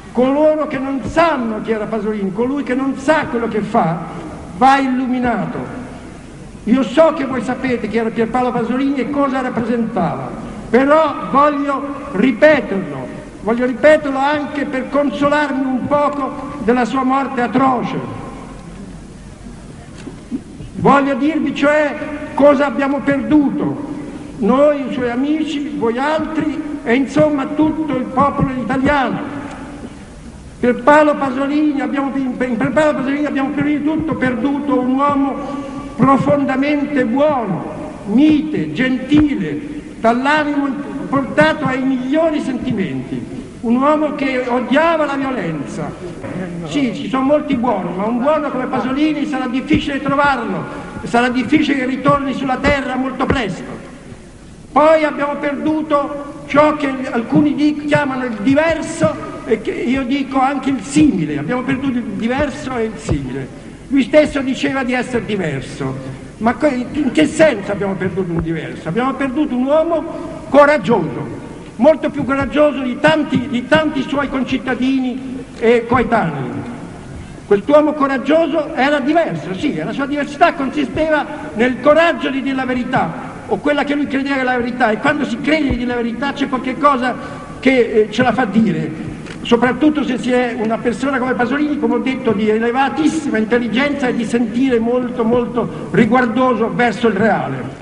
Coloro che non sanno chi era Pasolini, colui che non sa quello che fa, va illuminato. Io so che voi sapete chi era Pierpaolo Pasolini e cosa rappresentava, però voglio ripeterlo anche per consolarmi un poco della sua morte atroce. Voglio dirvi cioè cosa abbiamo perduto, noi, i suoi amici, voi altri e insomma tutto il popolo italiano. In Pierpaolo Pasolini abbiamo prima di tutto perduto un uomo profondamente buono, mite, gentile, dall'animo portato ai migliori sentimenti, un uomo che odiava la violenza. Sì, ci sono molti buoni, ma un buono come Pasolini sarà difficile trovarlo, sarà difficile che ritorni sulla terra molto presto. Poi abbiamo perduto ciò che alcuni chiamano il diverso e che io dico anche il simile, abbiamo perduto il diverso e il simile. Lui stesso diceva di essere diverso, ma in che senso abbiamo perduto un diverso? Abbiamo perduto un uomo coraggioso, molto più coraggioso di tanti suoi concittadini e coetanei. Quest'uomo coraggioso era diverso, sì, la sua diversità consisteva nel coraggio di dire la verità, o quella che lui credeva che era la verità, e quando si crede di dire la verità c'è qualche cosa che ce la fa dire, soprattutto se si è una persona come Pasolini, come ho detto, di elevatissima intelligenza e di sentire molto molto riguardoso verso il reale.